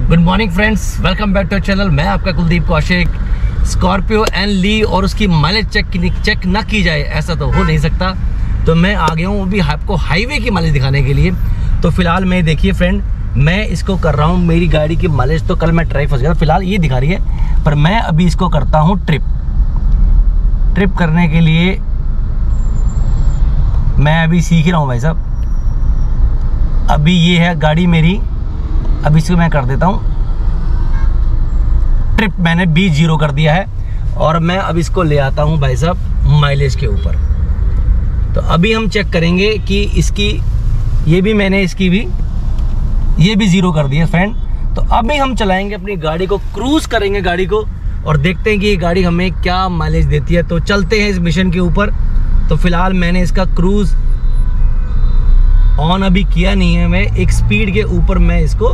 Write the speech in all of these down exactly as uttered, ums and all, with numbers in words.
Good morning friends, welcome back to channel. मैं आपका Kuldeep Kaushik. Scorpio N ली और उसकी माइलेज चेक चेक ना की जाए ऐसा तो हो नहीं सकता। तो मैं आ गया हूँ वो भी आपको हाईवे की माइलेज दिखाने के लिए। तो फिलहाल मैं देखिए फ्रेंड, मैं इसको कर रहा हूँ। मेरी गाड़ी की माइलेज तो कल मैं ट्राई फंस गया, फिलहाल ये दिखा रही है, पर मैं अभी इसको करता हूँ ट्रिप ट्रिप करने के लिए। मैं अभी सीख रहा हूँ भाई साहब। अभी ये है गाड़ी मेरी, अब इसको मैं कर देता हूँ ट्रिप। मैंने बीस जीरो कर दिया है और मैं अब इसको ले आता हूँ भाई साहब माइलेज के ऊपर। तो अभी हम चेक करेंगे कि इसकी, ये भी मैंने इसकी भी ये भी जीरो कर दिया फ्रेंड। तो अभी हम चलाएंगे अपनी गाड़ी को, क्रूज करेंगे गाड़ी को और देखते हैं कि ये गाड़ी हमें क्या माइलेज देती है। तो चलते हैं इस मिशन के ऊपर। तो फिलहाल मैंने इसका क्रूज ऑन अभी किया नहीं है, मैं एक स्पीड के ऊपर मैं इसको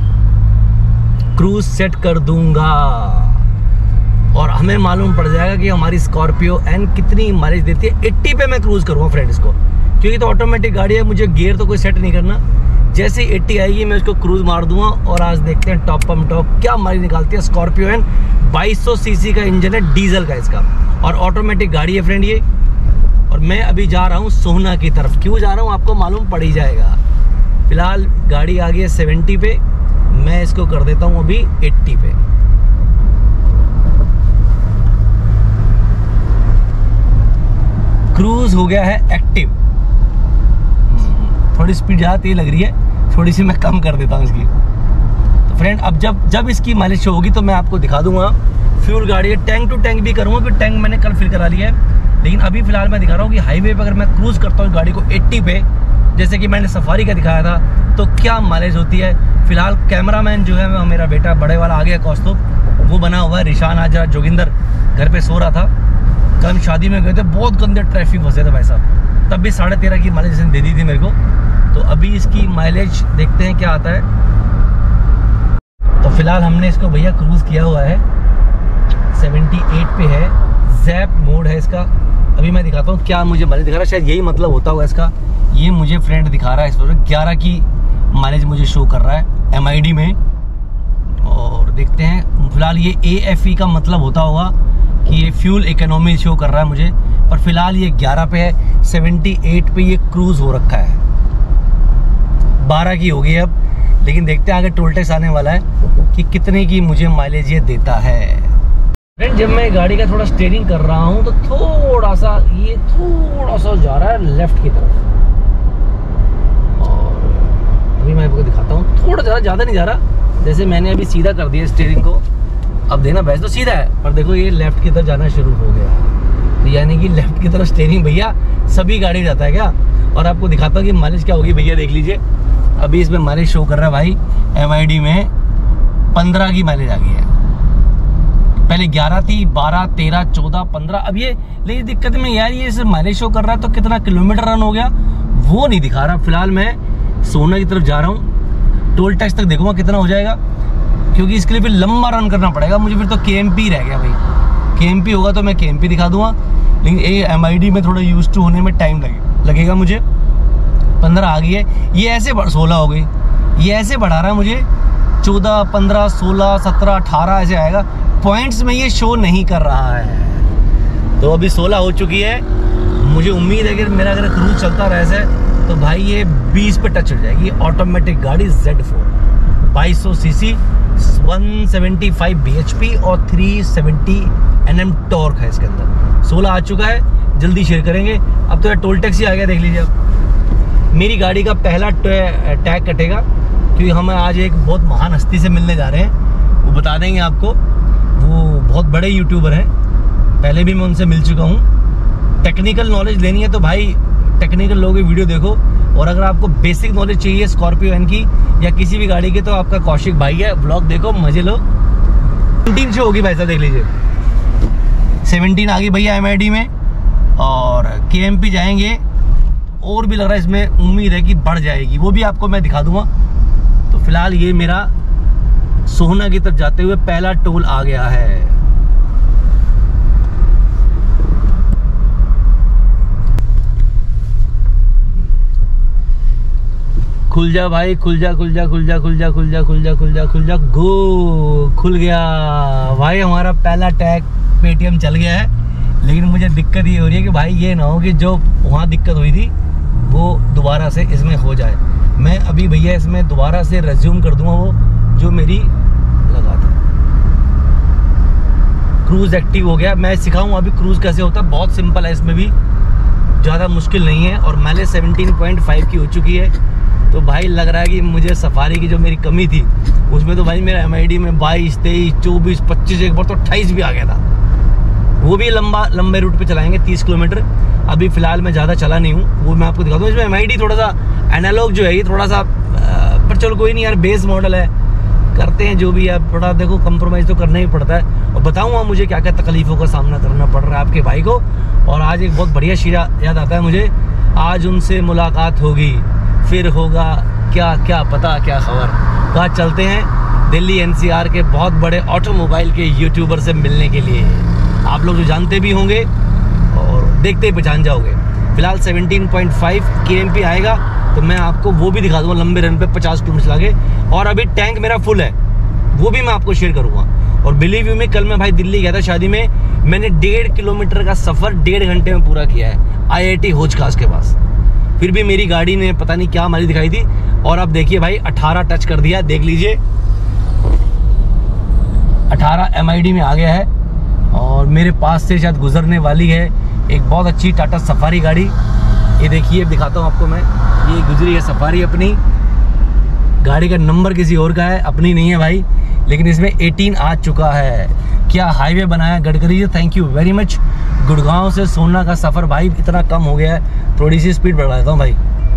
क्रूज सेट कर दूंगा और हमें मालूम पड़ जाएगा कि हमारी स्कॉर्पियो एन कितनी माइलेज देती है। अस्सी पे मैं क्रूज करूंगा फ्रेंड इसको, क्योंकि तो ऑटोमेटिक गाड़ी है, मुझे गियर तो कोई सेट नहीं करना। जैसे ही अस्सी आएगी मैं इसको क्रूज मार दूंगा और आज देखते हैं टॉप पम टॉप क्या माइलेज निकालती है स्कॉर्पियो एन। बाईस सौ सीसी का इंजन है, डीजल का इसका, और ऑटोमेटिक गाड़ी है फ्रेंड ये। और मैं अभी जा रहा हूँ सोहना की तरफ। क्यों जा रहा हूँ आपको मालूम पड़ ही जाएगा। फिलहाल गाड़ी आ गई है सत्तर पे, मैं इसको कर देता हूँ अभी अस्सी पे। क्रूज हो गया है एक्टिव। थोड़ी स्पीड ज़्यादा तेज लग रही है, थोड़ी सी मैं कम कर देता हूँ इसकी। तो फ्रेंड अब जब जब इसकी माइलेज शो होगी तो मैं आपको दिखा दूंगा। फ्यूल गाड़ी है, टैंक टू टैंक भी करूँगा, क्योंकि टैंक मैंने कल फिल करा लिया है। लेकिन अभी फिलहाल मैं दिखा रहा हूँ कि हाईवे पे अगर मैं क्रूज करता हूँ गाड़ी को अस्सी पे, जैसे कि मैंने सफारी का दिखाया था, तो क्या माइलेज होती है। फिलहाल कैमरामैन जो है मेरा बेटा बड़े वाला आ गया कौस्तुभ, वो बना हुआ है। रिशान आज जोगिंदर घर पे सो रहा था। कल हम शादी में गए थे, बहुत गंदे ट्रैफिक फंसे थे भाई साहब, तब भी साढ़े तेरह की माइलेज दे दी थी मेरे को। तो अभी इसकी माइलेज देखते हैं क्या आता है। तो फिलहाल हमने इसको भैया क्रूज किया हुआ है, अठहत्तर पे है, जैप मोड है इसका। अभी मैं दिखाता हूँ क्या मुझे माइलेज दिखा रहा है, शायद यही मतलब होता होगा इसका। ये मुझे फ्रेंड दिखा रहा है इस पर ग्यारह की माइलेज मुझे शो कर रहा है एम आई डी में। और देखते हैं, फिलहाल ये ए एफ ई का मतलब होता होगा कि ये फ्यूल इकोनॉमी शो कर रहा है मुझे, पर फिलहाल ये ग्यारह पे है। अठहत्तर पे ये क्रूज हो रखा है, बारह की होगी अब। लेकिन देखते हैं आगे टोल टैक्स आने वाला है कि कितने की मुझे माइलेज ये देता है। फ्रेंड जब मैं गाड़ी का थोड़ा स्टीयरिंग कर रहा हूँ तो थोड़ा सा ये थोड़ा सा जा रहा है लेफ्ट की तरफ, और अभी मैं आपको दिखाता हूँ। थोड़ा ज़्यादा ज़्यादा नहीं जा रहा, जैसे मैंने अभी सीधा कर दिया स्टीयरिंग को। अब देखना, वैसे तो सीधा है, पर देखो ये लेफ्ट की तरफ जाना शुरू हो गया। तो यानी कि लेफ्ट की तरफ स्टीयरिंग भैया सभी गाड़ी जाता है क्या। और आपको दिखाता हूँ कि माइलेज क्या होगी भैया, देख लीजिए। अभी इसमें माइलेज शो कर रहा है भाई एम आई डी में पंद्रह की माइलेज आ गई है। पहले ग्यारह थी, बारह, तेरह, चौदह, पंद्रह। अब ये लेकिन दिक्कत में यार, ये सिर्फ माइलेज शो कर रहा है तो कितना किलोमीटर रन हो गया वो नहीं दिखा रहा। फिलहाल मैं सोना की तरफ जा रहा हूँ, टोल टैक्स तक देखूंगा कितना हो जाएगा, क्योंकि इसके लिए फिर लंबा रन करना पड़ेगा मुझे। फिर तो के एम पी रह गया भाई, के एम पी होगा तो मैं के एम पी दिखा दूंगा। लेकिन ये एम आई डी में थोड़ा यूज टू होने में टाइम लगे लगेगा मुझे। पंद्रह आ गई है, ये ऐसे सोलह हो गई, ये ऐसे बढ़ा रहा है मुझे। चौदह, पंद्रह, सोलह, सत्रह, अठारह ऐसे आएगा। पॉइंट्स में ये शो नहीं कर रहा है। तो अभी सोलह हो चुकी है। मुझे उम्मीद है कि मेरा अगर क्रूज चलता रहे से तो भाई ये बीस पे टच हो जाएगी। ऑटोमेटिक गाड़ी जेड फोर, बाईस सौ सीसी, एक सौ पचहत्तर बी एच पी और तीन सौ सत्तर एन एम टॉर्क है इसके अंदर। सोलह आ चुका है, जल्दी शेयर करेंगे। अब तो टोल टैक्स ही आ गया, देख लीजिए। अब मेरी गाड़ी का पहला टैग कटेगा, क्योंकि हम आज एक बहुत महान हस्ती से मिलने जा रहे हैं। वो बता देंगे आपको, वो बहुत बड़े यूट्यूबर हैं, पहले भी मैं उनसे मिल चुका हूँ। टेक्निकल नॉलेज लेनी है तो भाई टेक्निकल लोगों की वीडियो देखो, और अगर आपको बेसिक नॉलेज चाहिए स्कॉर्पियो एन की या किसी भी गाड़ी की तो आपका कौशिक भाई है, ब्लॉग देखो, मजे लो। सत्रह से होगी भाई साहब, देख लीजिए। सत्रह आ गई भैया एम आई डी में, और के एम पी जाएंगे, और भी लग रहा है इसमें उम्मीद है कि बढ़ जाएगी, वो भी आपको मैं दिखा दूंगा। तो फिलहाल ये मेरा सोहना की तरफ जाते हुए पहला टोल आ गया है। खुल जा भाई, खुल जा खुल जा खुल जा खुल जा खुल जा खुल जा खुल जा खुल जा गो, खुल गया भाई। हमारा पहला टैग पेटीएम चल गया है। लेकिन मुझे दिक्कत ये हो रही है कि भाई ये ना हो कि जो वहाँ दिक्कत हुई थी वो दोबारा से इसमें हो जाए। मैं अभी भैया इसमें दोबारा से रेज्यूम कर दूंगा वो जो मेरी लगा था। क्रूज एक्टिव हो गया। मैं सिखाऊँ अभी क्रूज कैसे होता है, बहुत सिंपल है, इसमें भी ज़्यादा मुश्किल नहीं है। और माइलेज सेवनटीन पॉइंट फाइव की हो चुकी है। तो भाई लग रहा है कि मुझे सफारी की जो मेरी कमी थी उसमें तो भाई मेरा एम आई डी में बाईस तेईस चौबीस पच्चीस एक बार तो अट्ठाईस भी आ गया था। वो भी लंबा लंबे रूट पे चलाएंगे तीस किलोमीटर। अभी फिलहाल मैं ज़्यादा चला नहीं हूँ, वो मैं आपको दिखा दूँ। इसमें एम आई डी थोड़ा सा एनालॉग जो है ये थोड़ा सा, पर चलो कोई नहीं यार, बेस मॉडल है, करते हैं जो भी है। थोड़ा देखो कंप्रोमाइज़ तो करना ही पड़ता है। और बताऊँगा मुझे क्या क्या तकलीफ़ों का सामना करना पड़ रहा है आपके भाई को। और आज एक बहुत बढ़िया शीरा याद आता है मुझे, आज उनसे मुलाकात होगी फिर होगा क्या क्या पता क्या खबर। कहाँ चलते हैं, दिल्ली एन सी आर के बहुत बड़े ऑटोमोबाइल के यूट्यूबर से मिलने के लिए। आप लोग जो जानते भी होंगे और देखते ही पहचान जाओगे। फिलहाल seventeen point five K M P आएगा तो मैं आपको वो भी दिखा दूंगा लंबे रन पे पचास किलोमीटर चला के। और अभी टैंक मेरा फुल है, वो भी मैं आपको शेयर करूँगा। और बिलीव यू में कल मैं भाई दिल्ली गया था शादी में, मैंने डेढ़ किलोमीटर का सफ़र डेढ़ घंटे में पूरा किया है आई आई टी होज खास के पास। फिर भी मेरी गाड़ी ने पता नहीं क्या हमारी दिखाई थी। और अब देखिए भाई अठारह टच कर दिया, देख लीजिए अठारह एम आई डी में आ गया है। और मेरे पास से शायद गुजरने वाली है एक बहुत अच्छी टाटा सफारी गाड़ी। ये देखिए दिखाता हूँ आपको मैं, ये गुजरी है सफारी अपनी। गाड़ी का नंबर किसी और का है, अपनी नहीं है भाई। लेकिन इसमें अठारह आ चुका है। क्या हाईवे बनाया Gadkari ji, thank you very much. Gurgaon से सोना का सफ़र भाई इतना कम हो गया है, थोड़ी सी स्पीड बढ़ा देता हूँ भाई,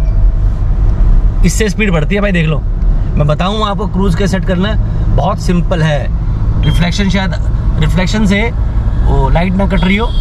इससे स्पीड बढ़ती है भाई, देख लो। मैं बताऊँ आपको क्रूज़ कैसे सेट करना है, बहुत सिंपल है। रिफ्लेक्शन, शायद रिफ्लेक्शन से वो लाइट ना कट रही हो।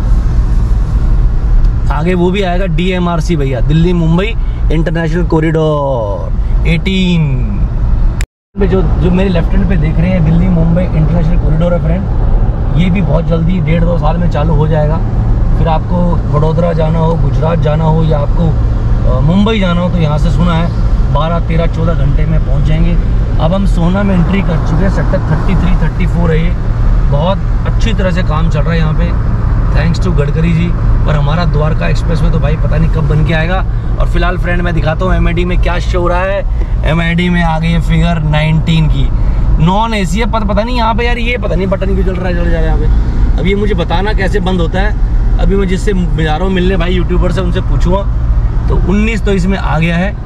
आगे वो भी आएगा डी एम आर सी भैया, दिल्ली मुंबई इंटरनेशनल कॉरिडोर अठारह में। जो जो मेरे लेफ्ट हैंड पे देख रहे हैं दिल्ली मुंबई इंटरनेशनल कॉरिडोर है फ्रेंड, ये भी बहुत जल्दी डेढ़ दो साल में चालू हो जाएगा। फिर आपको वडोदरा जाना हो, गुजरात जाना हो या आपको मुंबई जाना हो तो यहाँ से सुना है बारह तेरह चौदह घंटे में पहुँच जाएंगे। अब हम सोना में एंट्री कर चुके हैं, sector thirty three thirty four है ये। बहुत अच्छी तरह से काम चल रहा है यहाँ पे, थैंक्स टू गडकरी जी। पर हमारा द्वारका एक्सप्रेस में तो भाई पता नहीं कब बन के आएगा। और फिलहाल फ्रेंड मैं दिखाता हूँ एम आई डी में क्या शो हो रहा है। एम आई डी में आ गई है फिगर नाइनटीन की, नॉन ए सी है। पता पता नहीं यहाँ पे यार, ये पता नहीं बटन क्यों चल रहा है, चल जा रहा है यहाँ पे। अब ये मुझे बताना कैसे बंद होता है। अभी मैं जिससे जा रहा हूँ मिलने भाई यूट्यूबर से, उनसे पूछूँगा। तो उन्नीस तो इसमें आ गया है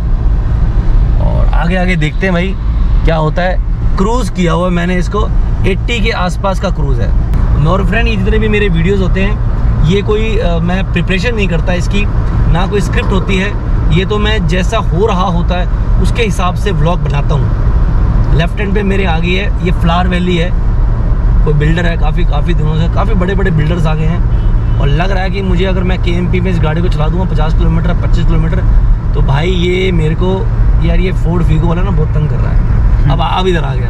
और आगे आगे देखते हैं भाई क्या होता है। क्रूज़ किया हुआ मैंने इसको, अस्सी के आसपास का क्रूज़ है। और फ्रेंड ये जितने भी मेरे वीडियोस होते हैं ये कोई आ, मैं प्रिपरेशन नहीं करता इसकी, ना कोई स्क्रिप्ट होती है। ये तो मैं जैसा हो रहा होता है उसके हिसाब से व्लॉग बनाता हूँ। लेफ्ट हैंड पे मेरे आगे है ये फ्लावर वैली है, कोई बिल्डर है, काफ़ी काफ़ी दिनों से काफ़ी बड़े बड़े बिल्डर्स आ गए हैं। और लग रहा है कि मुझे अगर मैं के एम पी में इस गाड़ी को चला दूँगा पचास किलोमीटर पच्चीस किलोमीटर तो भाई ये मेरे को यार ये फोर्ड फीगो वाला ना बहुत तंग कर रहा है। अब अब इधर आ गया,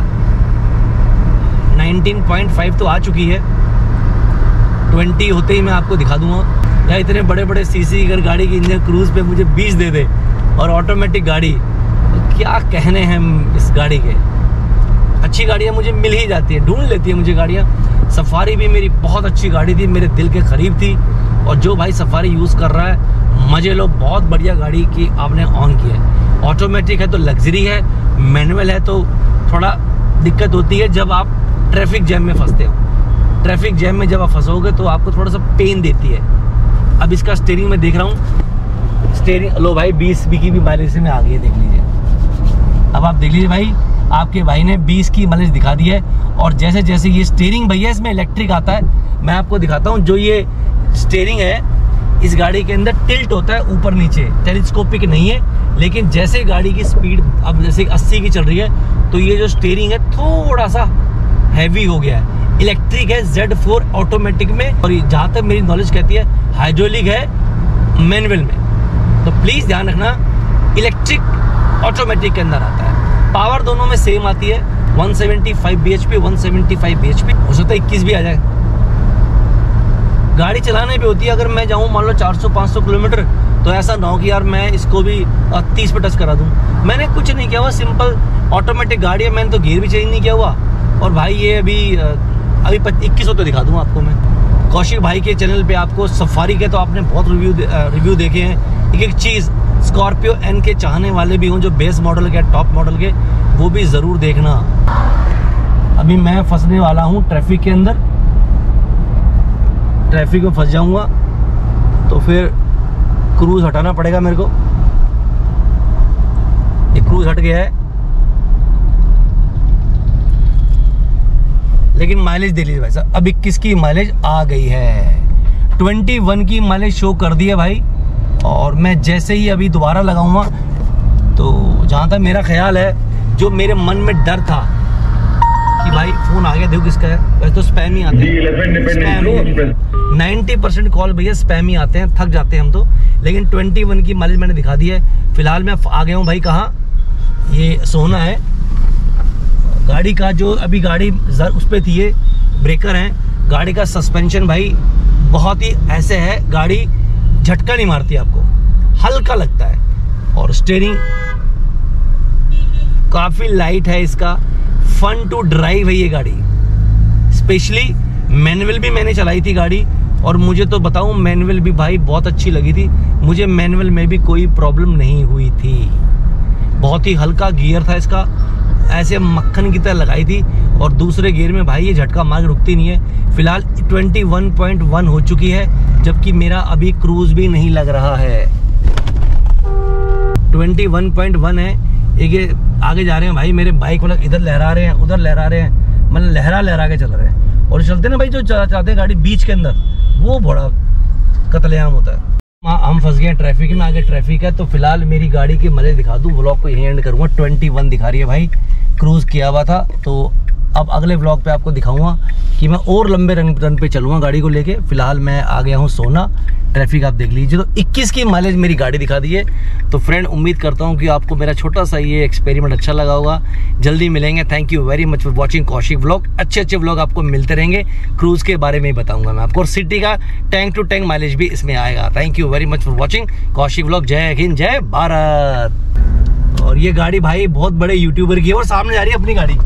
नाइनटीन पॉइंट फाइव तो आ चुकी है, ट्वेंटी होते ही मैं आपको दिखा दूंगा। या इतने बड़े बड़े सीसी अगर गाड़ी की इंजन क्रूज़ पे मुझे बीस दे दे और ऑटोमेटिक गाड़ी, तो क्या कहने हैं इस गाड़ी के। अच्छी गाड़ियाँ मुझे मिल ही जाती है, ढूंढ लेती है मुझे गाड़ियाँ। सफारी भी मेरी बहुत अच्छी गाड़ी थी, मेरे दिल के करीब थी। और जो भाई सफारी यूज़ कर रहा है मज़े लो, बहुत बढ़िया गाड़ी की आपने ऑन की है। ऑटोमेटिक है तो लग्जरी है, मैनुअल है तो थोड़ा दिक्कत होती है जब आप ट्रैफिक जैम में फंसते हो। ट्रैफिक जैम में जब आप फंसोगे तो आपको थोड़ा सा पेन देती है। अब इसका स्टीयरिंग में देख रहा हूँ, स्टीयरिंग लो भाई बीस की भी माइलेज में आ गई है, देख लीजिए। अब आप देख लीजिए भाई, आपके भाई ने बीस की माइलेज दिखा दी है। और जैसे जैसे ये स्टीयरिंग भैया इसमें इलेक्ट्रिक आता है, मैं आपको दिखाता हूँ। जो ये स्टीयरिंग है इस गाड़ी के अंदर टिल्ट होता है ऊपर नीचे, टेलीस्कोपिक नहीं है। लेकिन जैसे गाड़ी की स्पीड अब जैसे अस्सी की चल रही है तो ये जो स्टीयरिंग है थोड़ा सा हैवी हो गया है। इलेक्ट्रिक है, जेड फोर ऑटोमेटिक में, और जहाँ तक मेरी नॉलेज कहती है हाइड्रोलिक है मैनुअल में। तो प्लीज़ ध्यान रखना, इलेक्ट्रिक ऑटोमेटिक के अंदर आता है। पावर दोनों में सेम आती है, one seventy five B H P, one seventy five B H P, हो सकता है इक्कीस भी आ जाए। गाड़ी चलाने पे होती है, अगर मैं जाऊँ मान लो चार सौ पाँच सौ किलोमीटर तो ऐसा ना हो कि यार मैं इसको भी तीस पे टच करा दूँ। मैंने कुछ नहीं किया हुआ, सिंपल ऑटोमेटिक गाड़ी है, मैंने तो गियर भी चेंज नहीं किया हुआ। और भाई ये अभी अभी इक्कीस सौ तो दिखा दूँ आपको मैं। कौशिक भाई के चैनल पे आपको सफारी के तो आपने बहुत रिव्यू रिव्यू देखे हैं। एक एक चीज़ स्कॉर्पियो एन के चाहने वाले भी हों जो बेस मॉडल के टॉप मॉडल के, वो भी ज़रूर देखना। अभी मैं फंसने वाला हूँ ट्रैफिक के अंदर, ट्रैफिक में फंस जाऊँगा तो फिर क्रूज हटाना पड़ेगा मेरे को। ये क्रूज हट गया है, लेकिन माइलेज दे लीजिए भाई साहब। अब इक्कीस की माइलेज आ गई है, इक्कीस की माइलेज शो कर दी है भाई। और मैं जैसे ही अभी दोबारा लगाऊंगा तो जहाँ तक मेरा ख्याल है, जो मेरे मन में डर था कि भाई फ़ोन आ गया, देखो किसका है, वैसे तो स्पैम ही आते हैं, नाइन्टी परसेंट कॉल भैया स्पैम ही आते हैं, थक जाते हैं हम तो। लेकिन इक्कीस की माइलेज मैंने दिखा दी है। फिलहाल मैं आ गया हूँ भाई कहाँ, ये सोना है गाड़ी का, जो अभी गाड़ी उस पर थी, ये ब्रेकर है गाड़ी का। सस्पेंशन भाई बहुत ही ऐसे है, गाड़ी झटका नहीं मारती आपको, हल्का लगता है। और स्टीयरिंग काफ़ी लाइट है इसका, फन टू ड्राइव है ये गाड़ी। स्पेशली मैनुअल भी मैंने चलाई थी गाड़ी, और मुझे तो बताऊं मैनुअल भी भाई बहुत अच्छी लगी थी मुझे। मैनुअल में भी कोई प्रॉब्लम नहीं हुई थी, बहुत ही हल्का गियर था इसका, ऐसे मक्खन की तरह लगाई थी। और दूसरे गियर में भाई ये झटका मार के रुकती नहीं है। फिलहाल इक्कीस पॉइंट वन हो चुकी है, जबकि मेरा अभी क्रूज भी नहीं लग रहा है। इक्कीस पॉइंट वन है, एक ये आगे जा रहे हैं भाई मेरे बाइक वाला, इधर लहरा रहे हैं उधर लहरा रहे हैं, मतलब लहरा लहरा के चल रहे हैं। और चलते ना भाई जो चलाते हैं गाड़ी बीच के अंदर, वो बड़ा कत्लेआम होता है। हम फंस गए ट्रैफिक में, आगे ट्रैफिक है। तो फिलहाल मेरी गाड़ी की माइलेज दिखा दूं, व्लॉग को यहीं एंड करूंगा। इक्कीस दिखा रही है भाई, क्रूज किया हुआ था। तो अब अगले व्लॉग पे आपको दिखाऊंगा कि मैं और लंबे रन रन पे चलूँगा गाड़ी को लेके। फिलहाल मैं आ गया हूँ सोना, ट्रैफिक आप देख लीजिए। तो इक्कीस की माइलेज मेरी गाड़ी दिखा दी है। तो फ्रेंड उम्मीद करता हूँ कि आपको मेरा छोटा सा ये एक्सपेरिमेंट अच्छा लगा होगा। जल्दी मिलेंगे, thank you very much for watching Kaushik vlog. अच्छे अच्छे व्लॉग आपको मिलते रहेंगे, क्रूज के बारे में ही बताऊंगा मैं आपको, और सिटी का टैंक टू टैंक माइलेज भी इसमें आएगा। Thank you very much for watching Kaushik vlog. जय हिंद, जय भारत। और ये गाड़ी भाई बहुत बड़े यूट्यूबर की है, और सामने जा रही है अपनी गाड़ी।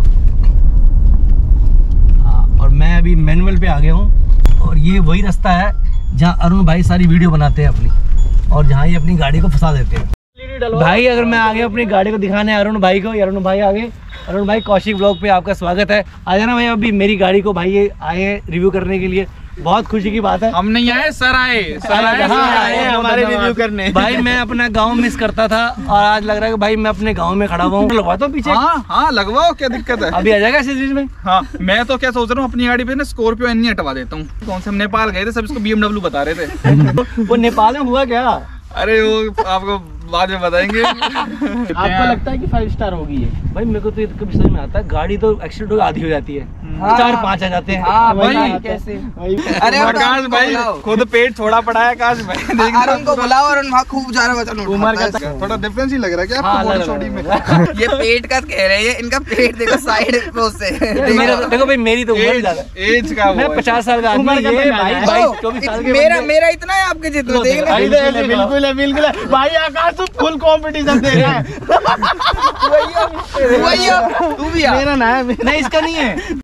और मैं अभी मैनुअल पे आ गया हूँ, और ये वही रास्ता है जहाँ अरुण भाई सारी वीडियो बनाते हैं अपनी, और जहाँ ये अपनी गाड़ी को फंसा देते हैं। भाई अगर मैं आ गया अपनी गाड़ी को दिखाने अरुण भाई को, अरुण भाई आ गए। अरुण भाई कौशिक व्लॉग पे आपका स्वागत है। आ जाना भाई, अभी मेरी गाड़ी को भाई ये आए हैं रिव्यू करने के लिए, बहुत खुशी की बात है। हम नहीं आए, सर आए, सर आए, हाँ, आए आए हमारे रिव्यू करने। भाई मैं अपना गांव मिस करता था, और आज लग रहा है कि भाई मैं अपने गांव में खड़ा हुआ हूँ। लगवाता हूँ पीछे। हाँ हाँ लगवाओ, क्या दिक्कत है, अभी आ जाएगा सीरीज में। हाँ मैं तो क्या सोच रहा हूँ, अपनी गाड़ी पे ना स्कॉर्पियो एन हटवा देता हूँ। कौन से हम नेपाल गए थे, सब इसको बी एम डब्ल्यू बता रहे थे। वो नेपाल में हुआ क्या? अरे वो आपको बाद में बताएंगे। आपको लगता है कि फाइव स्टार होगी ये? भाई मेरे को तो कभी समझ में आता है, गाड़ी तो एक्सीडेंट हो आधी हो जाती है, हाँ। चार पाँच आ जाते हैं। हाँ भाई, भाई कैसे? अरे आकाश भाई खुद पेट थोड़ा पड़ा है आकाश भाई, अरुण को बुलाओ, अरुण वहाँ खूब जा रहा है। उम्र का थोड़ा डिफरेंस ही लग रहा है क्या हाँ, आपको बॉडी में? ये पेट का कह रहे हैं, इनका पेट देखो साइड से। देखो भाई मेरी तो उम्र ज्यादा है, एज का मैं पचास साल का आदमी, ये भाई बाईस चौबीस साल के मेरा मेरा इतना है आपके जितना, देख रहे हैं? बिल्कुल है, बिल्कुल है भाई। आकाश तो फुल कंपटीशन दे रहा है। तू भी आ, मेरा ना है, नहीं इसका नहीं है।